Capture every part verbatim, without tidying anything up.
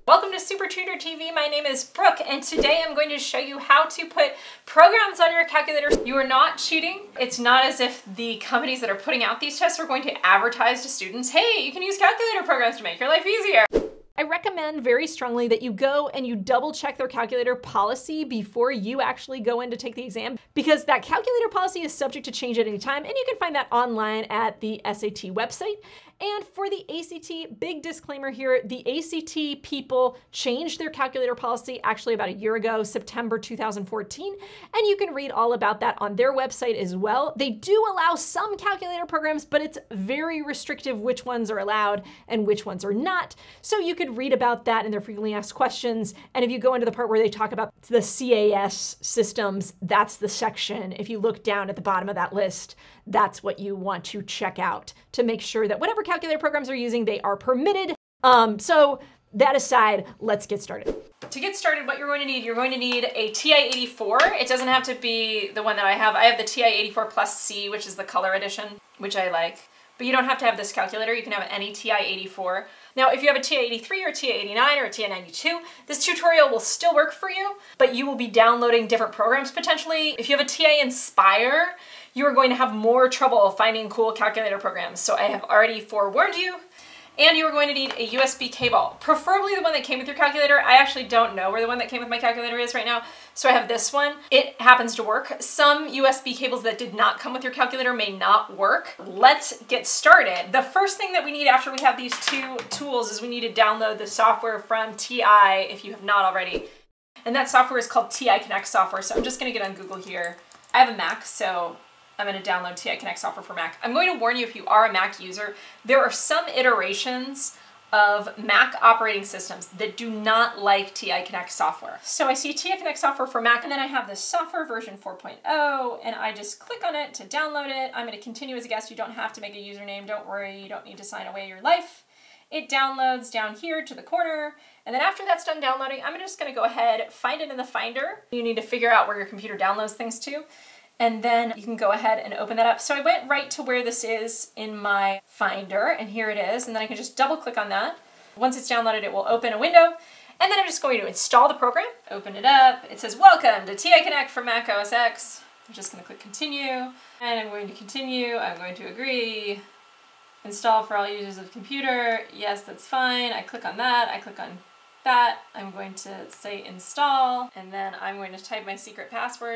Welcome to Super Tutor T V. My name is Brooke, and today I'm going to show you how to put programs on your calculator. You are not cheating. It's not as if the companies that are putting out these tests are going to advertise to students, hey, you can use calculator programs to make your life easier. I recommend very strongly that you go and you double check their calculator policy before you actually go in to take the exam, because that calculator policy is subject to change at any time, and you can find that online at the S A T website. And for the A C T, big disclaimer here, the A C T people changed their calculator policy actually about a year ago, September two thousand fourteen, and you can read all about that on their website as well. They do allow some calculator programs, but it's very restrictive which ones are allowed and which ones are not. So you could read about that in their frequently asked questions. And if you go into the part where they talk about the C A S systems, that's the section. If you look down at the bottom of that list, that's what you want to check out to make sure that whatever calculator programs are using, they are permitted. Um, so that aside, let's get started. To get started, what you're going to need, you're going to need a T I eighty-four. It doesn't have to be the one that I have. I have the T I eighty-four Plus C, which is the color edition, which I like. But you don't have to have this calculator. You can have any T I eighty-four. Now, if you have a T I eighty-three or a T I eighty-nine or a T I ninety-two, this tutorial will still work for you, but you will be downloading different programs potentially. If you have a T I Inspire, you are going to have more trouble finding cool calculator programs. So I have already forewarned you. And you are going to need a U S B cable, preferably the one that came with your calculator. I actually don't know where the one that came with my calculator is right now, so I have this one. It happens to work. Some U S B cables that did not come with your calculator may not work. Let's get started. The first thing that we need after we have these two tools is we need to download the software from T I if you have not already. And that software is called T I Connect software, so I'm just gonna get on Google here. I have a Mac, so I'm going to download T I Connect software for Mac. I'm going to warn you, if you are a Mac user, there are some iterations of Mac operating systems that do not like T I Connect software. So I see T I Connect software for Mac, and then I have this software version four point oh, and I just click on it to download it. I'm going to continue as a guest. You don't have to make a username. Don't worry. You don't need to sign away your life. It downloads down here to the corner. And then after that's done downloading, I'm just going to go ahead, find it in the Finder. You need to figure out where your computer downloads things to. And then you can go ahead and open that up. So I went right to where this is in my Finder, and here it is. And then I can just double click on that. Once it's downloaded, it will open a window. And then I'm just going to install the program. Open it up. It says, welcome to T I Connect for Mac O S X. I'm just gonna click continue. And I'm going to continue. I'm going to agree. Install for all users of the computer. Yes, that's fine. I click on that. I click on that. I'm going to say install. And then I'm going to type my secret password.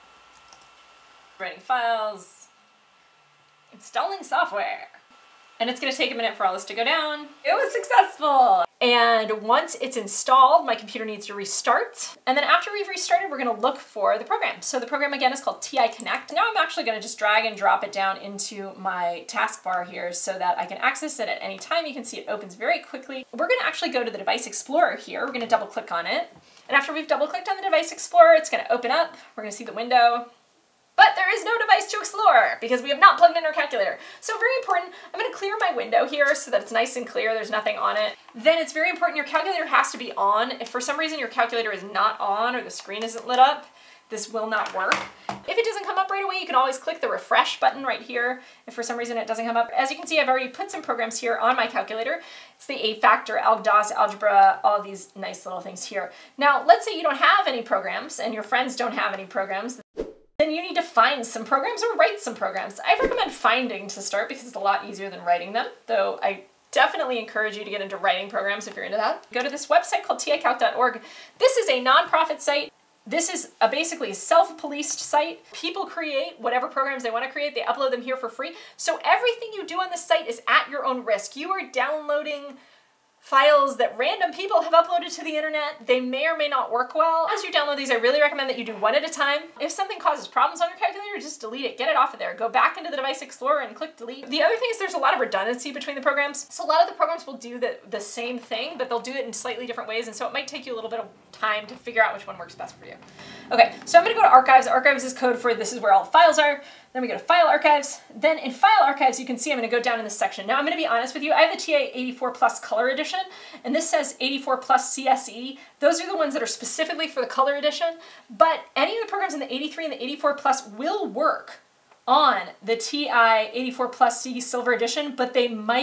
Writing files, installing software. And it's gonna take a minute for all this to go down. It was successful. And once it's installed, my computer needs to restart. And then after we've restarted, we're gonna look for the program. So the program again is called T I Connect. Now I'm actually gonna just drag and drop it down into my taskbar here so that I can access it at any time. You can see it opens very quickly. We're gonna actually go to the Device Explorer here. We're gonna double click on it. And after we've double clicked on the Device Explorer, it's gonna open up. We're gonna see the window. But there is no device to explore because we have not plugged in our calculator. So very important, I'm gonna clear my window here so that it's nice and clear, there's nothing on it. Then it's very important your calculator has to be on. If for some reason your calculator is not on or the screen isn't lit up, this will not work. If it doesn't come up right away, you can always click the refresh button right here if for some reason it doesn't come up. As you can see, I've already put some programs here on my calculator. It's the A-Factor, AlgDOS, Algebra, all these nice little things here. Now, let's say you don't have any programs and your friends don't have any programs. Then you need to find some programs or write some programs. I recommend finding to start because it's a lot easier than writing them, though I definitely encourage you to get into writing programs if you're into that. Go to this website called T I calc dot org. This is a nonprofit site. This is a basically a self-policed site. People create whatever programs they want to create. They upload them here for free. So everything you do on this site is at your own risk. You are downloading files that random people have uploaded to the internet. They may or may not work well. As you download these, I really recommend that you do one at a time. If something causes problems on your calculator, just delete it, get it off of there. Go back into the Device Explorer and click delete. The other thing is there's a lot of redundancy between the programs. So a lot of the programs will do the, the same thing, but they'll do it in slightly different ways, and so it might take you a little bit of time to figure out which one works best for you. Okay, so I'm gonna go to Archives. Archives is code for this is where all the files are. Then we go to File Archives. Then in File Archives, you can see I'm gonna go down in this section. Now I'm gonna be honest with you, I have the T I eighty-four Plus Color Edition, and this says eighty-four Plus C S E. Those are the ones that are specifically for the Color Edition, but any of the programs in the eighty-three and the eighty-four Plus will work on the T I eighty-four Plus C Silver Edition, but they might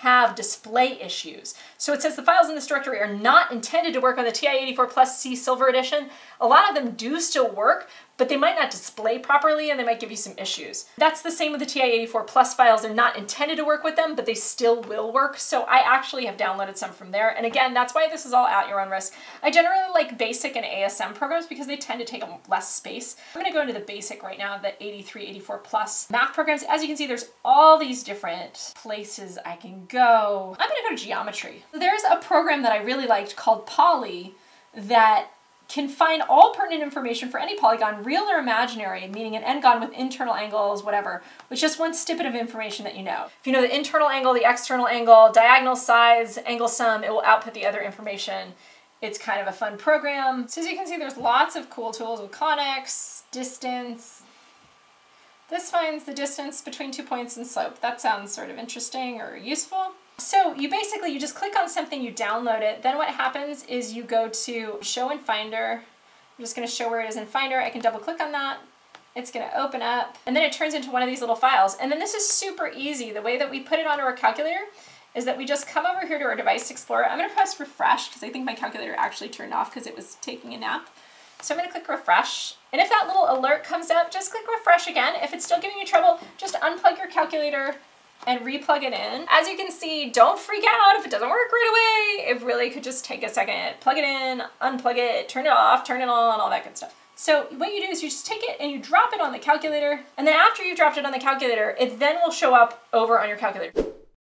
have display issues. So it says the files in this directory are not intended to work on the T I eighty-four Plus C Silver Edition. A lot of them do still work, but they might not display properly and they might give you some issues. That's the same with the T I eighty-four Plus files. They're not intended to work with them, but they still will work. So I actually have downloaded some from there. And again, that's why this is all at your own risk. I generally like basic and A S M programs because they tend to take less space. I'm gonna go into the basic right now, the eighty-three, eighty-four Plus math programs. As you can see, there's all these different places I can go. I'm gonna go to geometry. There's a program that I really liked called Poly that can find all pertinent information for any polygon, real or imaginary, meaning an n-gon with internal angles, whatever, with just one snippet of information that you know. If you know the internal angle, the external angle, diagonal size, angle sum, it will output the other information. It's kind of a fun program. So as you can see, there's lots of cool tools with conics, distance. This finds the distance between two points and slope. That sounds sort of interesting or useful. So you basically, you just click on something, you download it, then what happens is you go to Show in Finder. I'm just gonna show where it is in Finder. I can double click on that. It's gonna open up, and then it turns into one of these little files. And then this is super easy. The way that we put it onto our calculator is that we just come over here to our Device Explorer. I'm gonna press refresh, because I think my calculator actually turned off because it was taking a nap. So I'm gonna click refresh. And if that little alert comes up, just click refresh again. If it's still giving you trouble, just unplug your calculator and replug it in. As you can see, don't freak out if it doesn't work right away. It really could just take a second. Plug it in, unplug it, turn it off, turn it on, all that good stuff. So what you do is you just take it and you drop it on the calculator, and then after you've dropped it on the calculator, it then will show up over on your calculator.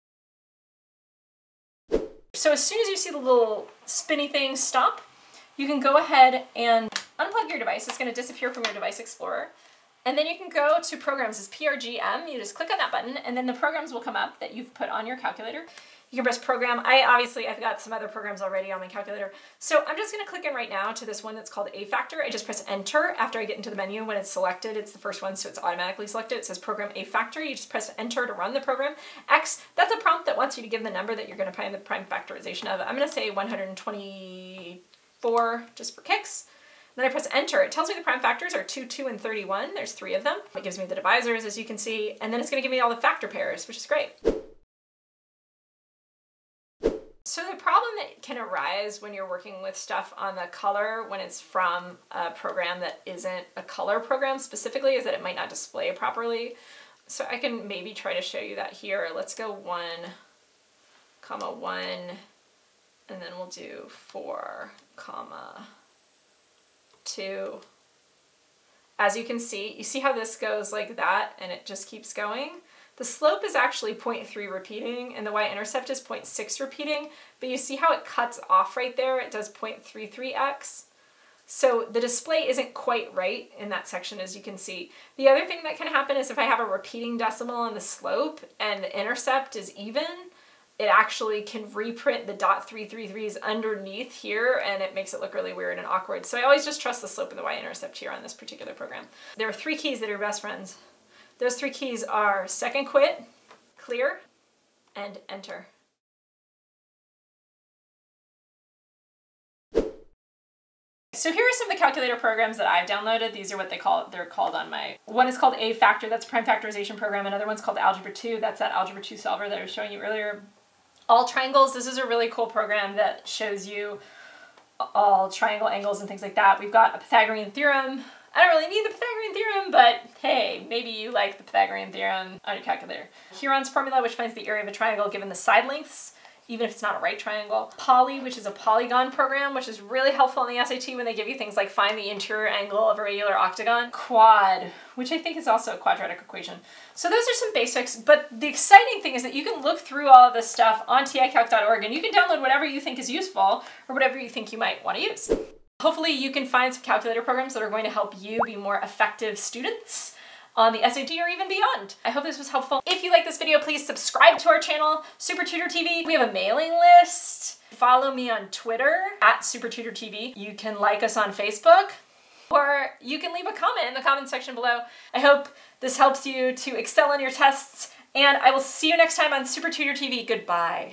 So as soon as you see the little spinny thing stop, you can go ahead and unplug your device. It's gonna disappear from your Device Explorer. And then you can go to Programs as P R G M. You just click on that button and then the programs will come up that you've put on your calculator. You can press Program. I obviously, I've got some other programs already on my calculator. So I'm just gonna click in right now to this one that's called A Factor. I just press Enter after I get into the menu. When it's selected, it's the first one, so it's automatically selected. It says Program A Factor. You just press Enter to run the program. X, that's a prompt that wants you to give the number that you're gonna find the prime factorization of. I'm gonna say one hundred twenty-four just for kicks. Then I press enter. It tells me the prime factors are two, two, and thirty-one. There's three of them. It gives me the divisors, as you can see, and then it's gonna give me all the factor pairs, which is great. So the problem that can arise when you're working with stuff on the color when it's from a program that isn't a color program specifically is that it might not display properly. So I can maybe try to show you that here. Let's go one, comma one, and then we'll do four, comma two. As you can see, you see how this goes like that and it just keeps going? The slope is actually zero point three repeating and the y-intercept is zero point six repeating, but you see how it cuts off right there? It does zero point three three x. So the display isn't quite right in that section, as you can see. The other thing that can happen is if I have a repeating decimal on the slope and the intercept is even, it actually can reprint the dot three three threes underneath here and it makes it look really weird and awkward. So I always just trust the slope and the y-intercept here on this particular program. There are three keys that are best friends. Those three keys are second quit, clear, and enter. So here are some of the calculator programs that I've downloaded. These are what they call, they're called on my, one is called A Factor, that's a prime factorization program. Another one's called Algebra two, that's that Algebra two solver that I was showing you earlier. All Triangles, this is a really cool program that shows you all triangle angles and things like that. We've got a Pythagorean theorem. I don't really need the Pythagorean theorem, but hey, maybe you like the Pythagorean theorem on your calculator. Huron's formula, which finds the area of a triangle given the side lengths, even if it's not a right triangle. Poly, which is a polygon program, which is really helpful in the S A T when they give you things like find the interior angle of a regular octagon. Quad, which I think is also a quadratic equation. So those are some basics, but the exciting thing is that you can look through all of this stuff on T I calc dot org and you can download whatever you think is useful or whatever you think you might want to use. Hopefully you can find some calculator programs that are going to help you be more effective students on the S A T or even beyond. I hope this was helpful. If you like this video, please subscribe to our channel, Super Tutor T V. We have a mailing list. Follow me on Twitter at Super Tutor T V. You can like us on Facebook, or you can leave a comment in the comment section below. I hope this helps you to excel in your tests, and I will see you next time on Super Tutor T V. Goodbye.